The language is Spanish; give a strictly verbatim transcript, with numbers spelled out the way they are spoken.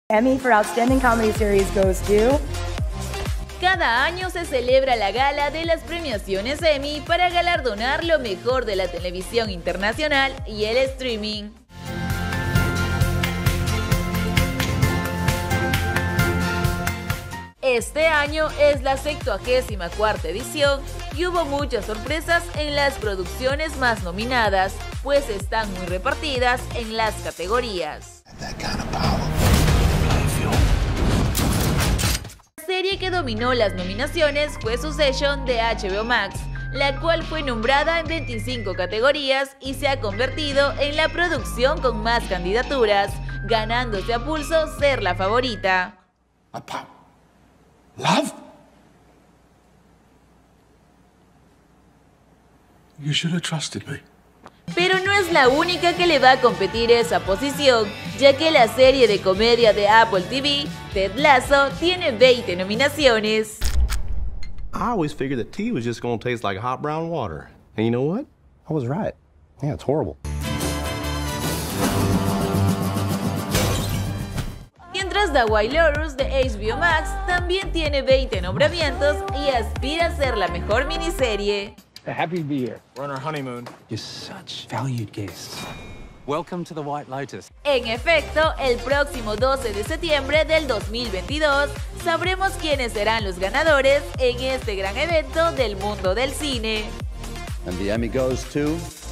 Emmy for Outstanding Comedy Series goes to... Cada año se celebra la gala de las premiaciones Emmy para galardonar lo mejor de la televisión internacional y el streaming. Este año es la sexagésima cuarta edición y hubo muchas sorpresas en las producciones más nominadas, pues están muy repartidas en las categorías. La serie que dominó las nominaciones fue Succession de H B O Max, la cual fue nombrada en veinticinco categorías y se ha convertido en la producción con más candidaturas, ganándose a pulso ser la favorita. Love? You should have trusted me. Pero no es la única que le va a competir esa posición, ya que la serie de comedia de Apple T V, Ted Lasso, tiene veinte nominaciones. I always figured that tea was just gonna taste like hot brown water. And you know what? I was right. Yeah, it's horrible. Mientras The White Lotus de H B O Max también tiene veinte nombramientos y aspira a ser la mejor miniserie. Happy to be here. We're on our honeymoon. You're such valued guests. Welcome to the White Lotus. En efecto, el próximo doce de septiembre del dos mil veintidós sabremos quiénes serán los ganadores en este gran evento del mundo del cine. And the Emmy goes to...